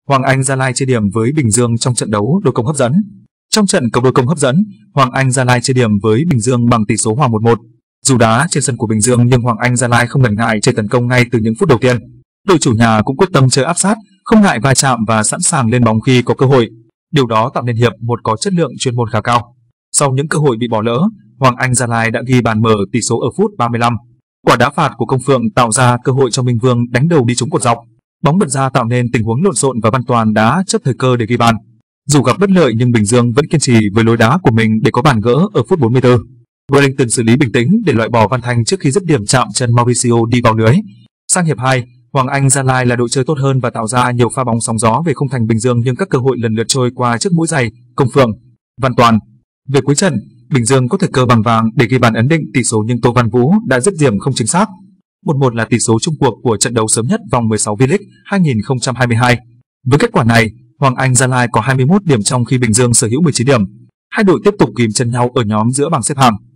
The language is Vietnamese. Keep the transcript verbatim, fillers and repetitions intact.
Hoàng Anh Gia Lai chia điểm với Bình Dương trong trận đấu đôi công hấp dẫn. Trong trận cầu đôi công hấp dẫn, Hoàng Anh Gia Lai chia điểm với Bình Dương bằng tỷ số hòa một một. Dù đá trên sân của Bình Dương nhưng Hoàng Anh Gia Lai không ngần ngại chơi tấn công ngay từ những phút đầu tiên. Đội chủ nhà cũng quyết tâm chơi áp sát, không ngại va chạm và sẵn sàng lên bóng khi có cơ hội. Điều đó tạo nên hiệp một có chất lượng chuyên môn khá cao. Sau những cơ hội bị bỏ lỡ, Hoàng Anh Gia Lai đã ghi bàn mở tỷ số ở phút ba mươi lăm. Quả đá phạt của Công Phượng tạo ra cơ hội cho Minh Vương đánh đầu đi trúng cột dọc. Bóng bật ra tạo nên tình huống lộn xộn và Văn Toàn đã chấp thời cơ để ghi bàn. Dù gặp bất lợi nhưng Bình Dương vẫn kiên trì với lối đá của mình để có bàn gỡ ở phút bốn mươi tư. Wellington xử lý bình tĩnh để loại bỏ Văn Thanh trước khi dứt điểm chạm chân Mauricio đi vào lưới. Sang hiệp hai, Hoàng Anh Gia Lai là đội chơi tốt hơn và tạo ra nhiều pha bóng sóng gió về khung thành Bình Dương nhưng các cơ hội lần lượt trôi qua trước mũi giày Công Phượng, Văn Toàn. Về cuối trận, Bình Dương có thời cơ bằng vàng để ghi bàn ấn định tỷ số nhưng Tô Văn Vũ đã dứt điểm không chính xác. một một là tỷ số chung cuộc của trận đấu sớm nhất vòng mười sáu V-League hai nghìn không trăm hai mươi hai. Với kết quả này, Hoàng Anh Gia Lai có hai mươi mốt điểm trong khi Bình Dương sở hữu mười chín điểm. Hai đội tiếp tục kìm chân nhau ở nhóm giữa bảng xếp hạng.